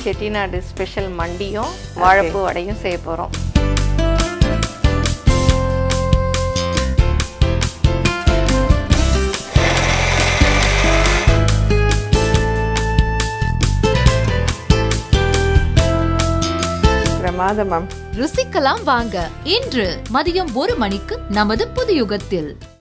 Chettinad special மண்டியும் வாழைப்பூ வடையும் செய்ய போகிறோம். பிரமாதம். ருசிக்கலாம் வாங்க இன்று மதியம் 1 மணிக்கு நமது புதுயுகத்தில்.